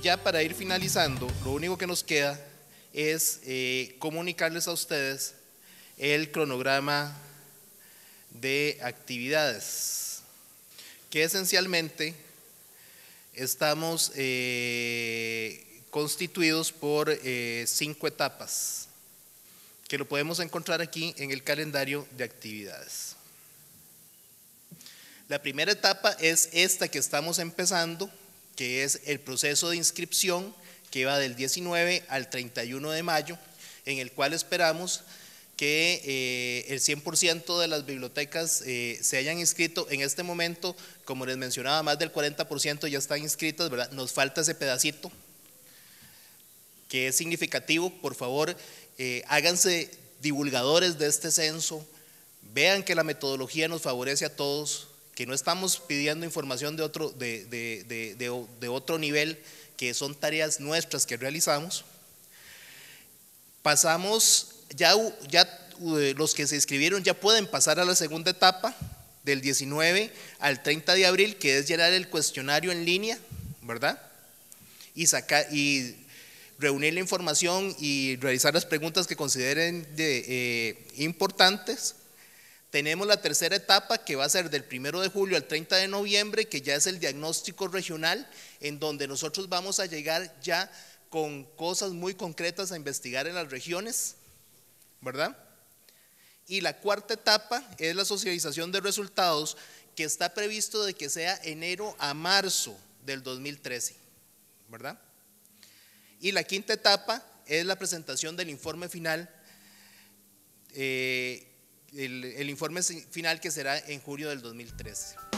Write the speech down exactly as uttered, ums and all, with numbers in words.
ya para ir finalizando, lo único que nos queda es eh, comunicarles a ustedes el cronograma de actividades, que esencialmente estamos eh, constituidos por eh, cinco etapas, que lo podemos encontrar aquí en el calendario de actividades. La primera etapa es esta que estamos empezando, que es el proceso de inscripción, que va del diecinueve al treinta y uno de mayo, en el cual esperamos que eh, el cien por ciento de las bibliotecas eh, se hayan inscrito. En este momento, como les mencionaba, más del cuarenta por ciento ya están inscritas, ¿verdad? Nos falta ese pedacito, que es significativo. Por favor, eh, háganse divulgadores de este censo, vean que la metodología nos favorece a todos, que no estamos pidiendo información de otro, de, de, de, de, de otro nivel, que son tareas nuestras que realizamos. Pasamos, ya, ya los que se inscribieron ya pueden pasar a la segunda etapa, del diecinueve al treinta de abril, que es llenar el cuestionario en línea, ¿verdad? Y, sacar, y reunir la información y realizar las preguntas que consideren de, eh, importantes. Tenemos la tercera etapa, que va a ser del primero de julio al treinta de noviembre, que ya es el diagnóstico regional, en donde nosotros vamos a llegar ya con cosas muy concretas a investigar en las regiones, ¿verdad? Y la cuarta etapa es la socialización de resultados, que está previsto de que sea enero a marzo del dos mil trece, ¿verdad? Y la quinta etapa es la presentación del informe final, eh, El, el informe final, que será en julio del dos mil trece.